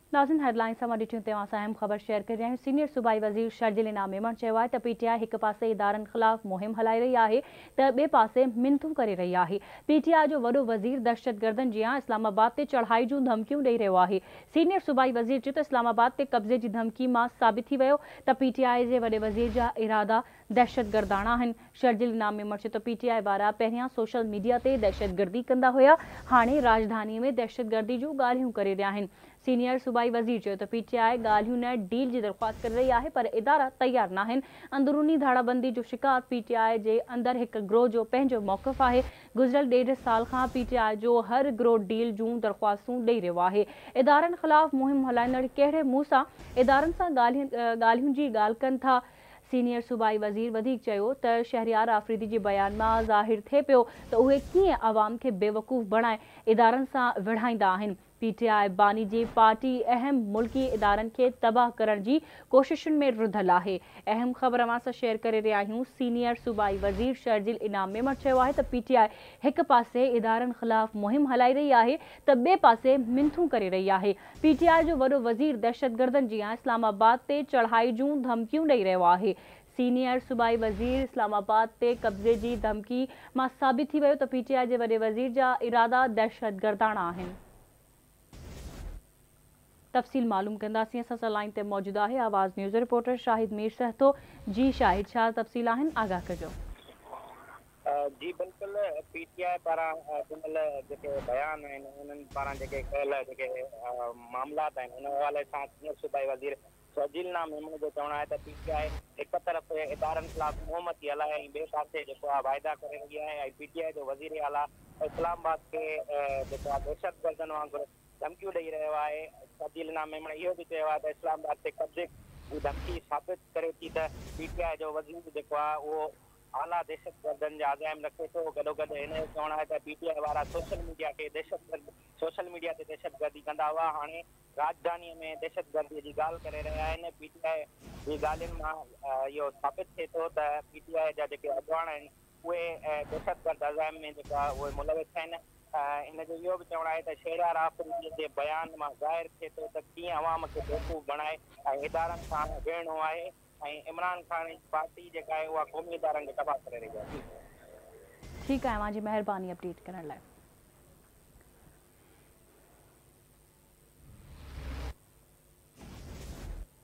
नाज़िन headline सां ॾिठियूं तव्हां सां अहम ख़बर शेयर करे रहिया आहियूं। सीनियर सूबाई वज़ीर शर्जिल इनाम मेमण चयो आहे त पीटीआई हिक पासे इदारनि ख़िलाफ़ मुहिम हलाई रही आहे त ॿिए पासे मिनथूं करे रही आहे। पीटीआई जो वॾो वज़ीर दहशतगर्दनि जी इस्लामाबाद ते चढ़ाई जूं धमकियूं ॾेई रहियो आहे। सीनियर सूबाई वज़ीर चयो त इस्लामाबाद ते कब्ज़े जी धमकी मां साबित थी वियो त पीटीआई जे वॾे वज़ीर जा इरादा दहशतगर्दाणा आहिनि। शर्जिल इनाम मेमण चयो त पीटीआई वारा पहिरियां सोशल मीडिया ते दहशतगर्दी कंदा हुया, हाणे राजधानी में दहशतगर्दी जूं ॻाल्हियूं करे रहिया आहिनि। सीनियर सूबाई वज़ीर चयो त पीटीआई ॻाल्हियूं न डील जी दरख़्वास्त करे रही आहे, पर इदारा तयार न आहिनि। अंदरूनी धाड़ाबंदी जो शिकार पीटीआई जे अंदर हिक गिरोह जो पंहिंजो मौक़िफ़ आहे। गुज़िरियल 1.5 साल खां पीटीआई जो हर गिरोह डील जूं दरख़्वास्तूं ॾेई रहियो आहे। इदारनि ख़िलाफ़ मुहिम हलाईंदड़ कहिड़े मुंहुं सां इदारनि सां ॻाल्हियुनि जी ॻाल्हि कनि था। सीनियर सूबाई वज़ीर वधीक चयो त शहरियार आफ़रीदी जे बयान मां ज़ाहिर थिए पियो त उहे कीअं अवाम खे बेवकूफ़ बणाए इदारनि सां विढ़ाईंदा आहिनि। पीटीआई बानी जी पार्टी अहम मुल्की इदारनि खे तबाह करण जी कोशिशुनि में रुधल आहे। अहम ख़बर अवां सां शेयर करे रहिया आहियूं। सीनियर सूबाई वज़ीर शर्जिल इनाम मेमण चयो आहे त पीटीआई हिक पासे इदारनि ख़िलाफ़ मुहिम हलाई रही आहे त ॿिए पासे मिनथूं करे रही आहे। पीटीआई जो वॾो वज़ीर दहशतगर्दनि जी इस्लामाबाद ते चढ़ाई जूं धमकियूं ॾेई रहियो आहे। सीनियर सूबाई वज़ीर इस्लामाबाद ते कब्ज़े जी धमकी मां साबित थी वियो त पीटीआई जे वॾे वज़ीर जा इरादा दहशतगर्दाणा आहिनि। तफ़सील मालूम कंदासीं। असां सां लाइन ते मौजूद आहे आवाज़ न्यूज़ रिपोर्टर शाहिद मीर सहतो। जी शाहिद, छा तफ़सील आहिनि, आगाह कजो। जी बिल्कुल, पीटीआई पारां ॾिनल जेके बयान आहिनि उन्हनि पारां जेके कयल जेके मामलात आहिनि उन हवाले सां सीनियर सूबाई वज़ीर शर्जिल इनाम मेमण जो चवणु आहे त पीटीआई हिक तरफ़ इदारनि ख़िलाफ़ मुहिम थी हलाए ऐं ॿिए पासे जेको आहे वाइदा करे रही आहे ऐं पीटीआई जो वज़ीर आला इस्लामाबाद खे जेको आहे दहशतगर्दनि वांगुरु धमकियूं ॾेई रहियो आहे। शर्जिल इनाम मेमण इहो बि चयो आहे त इस्लामाबाद ते कब्ज़े जी धमकी साबित करे थी त पीटीआई जो वज़ीर जेको आहे उहो आला दहशतगर्दनि जा अज़ाइम रखे थो। गॾोगॾु हिन जो चवणु आहे त पीटीआई वारा सोशल मीडिया ते दहशतगर्दी कंदा हुआ, हाणे राजधानीअ में दहशतगर्दीअ जी ॻाल्हि करे रहिया आहिनि। पीटीआई जी ॻाल्हियुनि मां इहो साबित थिए थो त पीटीआई जा जेके अॻवान आहिनि उहे दहशतगर्द अज़ाइम में जेको आहे उहे मुलविस आहिनि। इन जो इहो बि चवणु आहे त शहरियार आफ़रीदीअ जे बयान मां ज़ाहिर थिए थो त कीअं अवाम खे बेवकूफ़ बणाए ऐं इदारनि सां विढ़णो आहे ऐं इमरान ख़ान जी पार्टी जेका आहे उहा क़ौमी इदारनि खे तबाह करे रही आहे। ठीकु आहे, मुंहिंजी महिरबानी अपडेट करण लाइ।